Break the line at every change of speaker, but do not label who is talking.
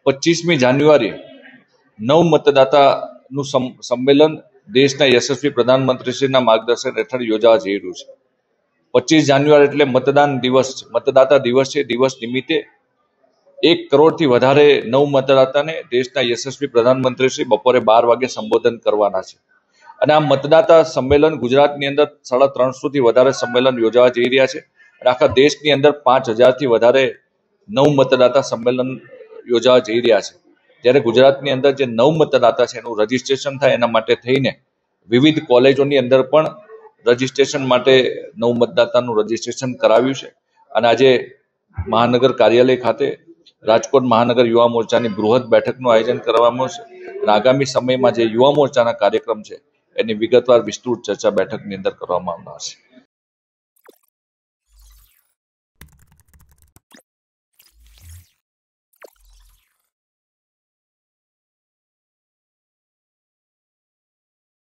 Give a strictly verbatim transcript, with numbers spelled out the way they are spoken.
પચીસમી જાન્યુઆરી નવ મતદાતાનું સંમેલન દેશના યશસ્વી પ્રધાનમંત્રીશ્રીના માર્ગદર્શન હેઠળ યોજાવા જઈ રહ્યું છે. પચીસ જાન્યુઆરી એટલે મતદાન દિવસ, મતદાતા દિવસ છે. દિવસ નિમિત્તે એક કરોડથી વધારે નવ મતદાતાને દેશના યશસ્વી પ્રધાનમંત્રીશ્રી બપોરે બાર વાગે સંબોધન કરવાના છે. અને આ મતદાતા સંમેલન ગુજરાતની અંદર સાડા ત્રણસો થી વધારે સંમેલન યોજાવા જઈ રહ્યા છે. અને આખા દેશની અંદર પાંચ હજારથી વધારે નવ મતદાતા સંમેલન યોજાવા જઈ રહ્યા છે. ત્યારે ગુજરાતની અંદર જે નવ મતદાતા છે એનું રજીસ્ટ્રેશન થાય એના માટે થઈને વિવિધ કોલેજોની અંદર પણ રજીસ્ટ્રેશન માટે નવ મતદાતાનું રજીસ્ટ્રેશન કરાવ્યું છે. અને આજે મહાનગર કાર્યાલય ખાતે રાજકોટ મહાનગર યુવા મોરચાની બૃહદ બેઠકનું આયોજન કરવામાં આવશે. અને આગામી સમયમાં જે યુવા મોરચાના કાર્યક્રમ છે એની વિગતવાર વિસ્તૃત ચર્ચા બેઠકની અંદર કરવામાં આવનાર છે.